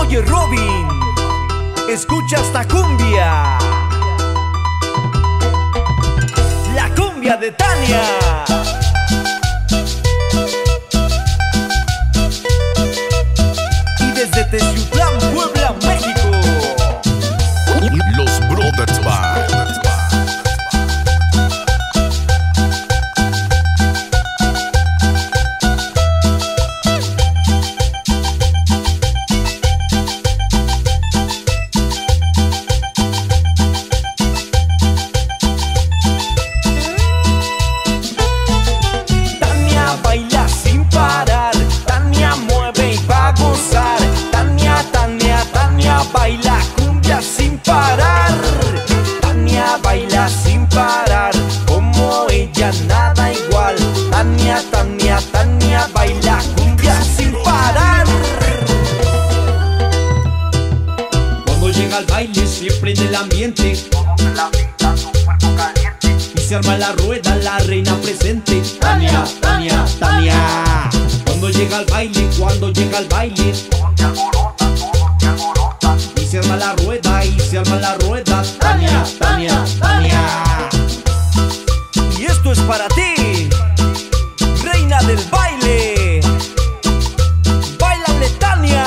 Oye Robin, escucha esta cumbia, la cumbia de Tania. Y desde Teciutlán, Puebla, México, Los Brothers Band. Baila cumbia sin parar, Tania baila sin parar, como ella nada igual. Tania, Tania, Tania baila cumbia sin parar. Cuando llega al baile se prende el ambiente, todos se la pintan su cuerpo caliente. y se arma la rueda, la reina presente. Tania, Tania, Tania. Cuando llega al baile, Todos se alborotan, y se arma la rueda, y se arma la rueda. Tania, Tania, Tania. Y esto es para ti, reina del baile. Báilale Tania.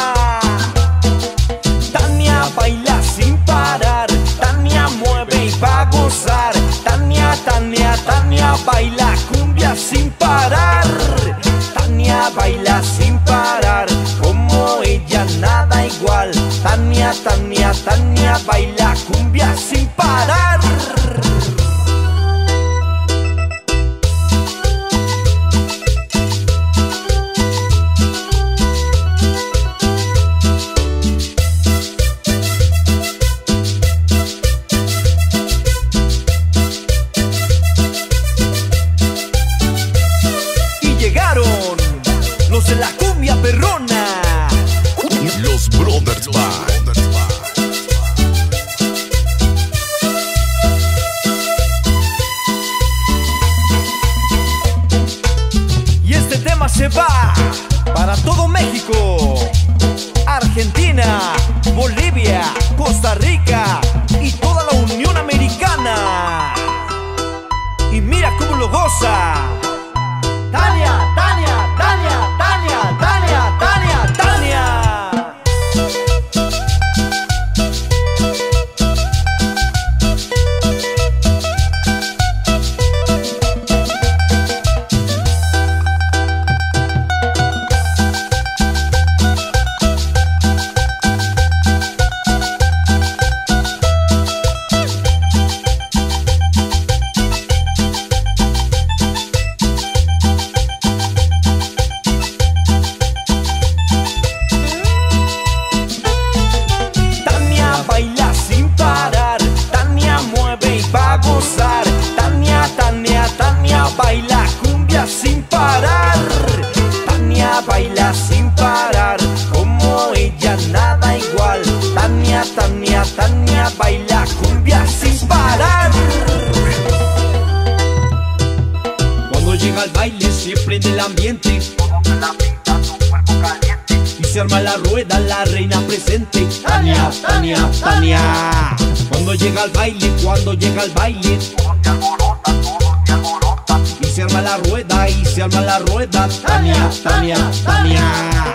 Tania baila sin parar, Tania mueve y va a gozar. Tania, Tania, Tania baila cumbia sin parar. Tania baila sin parar, como ella nada igual. Tania, Tania, Tania baila cumbia sin parar. Y llegaron los de la cumbia perrona, Los Brothers Band. y este tema se va para todo México, Argentina, Bolivia, Costa Rica y toda la Unión Americana. Y mira cómo lo goza Tania, Tania, Tania, Tania, Tania, Tania, Tania. Baila sin parar, Tania mueve y va a gozar. Tania, Tania, Tania baila cumbia sin parar. Tania baila sin parar, como ella nada igual. Tania, Tania, Tania baila cumbia sin parar. Cuando llega al baile se prende el ambiente, todos se la pintan su cuerpo caliente. y se arma la rueda, la reina presente. Tania, Tania, Tania. Cuando llega al baile, Todos se alborotan, y se arma la rueda, y se arma la rueda. Tania, Tania, Tania.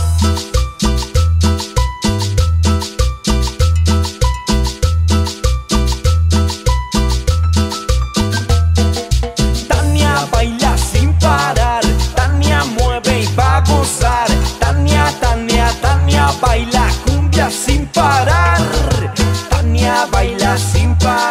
Tania baila sin parar, Tania mueve y va a gozar. Tania, Tania, Tania baila cumbia sin parar. Tania baila sin parar.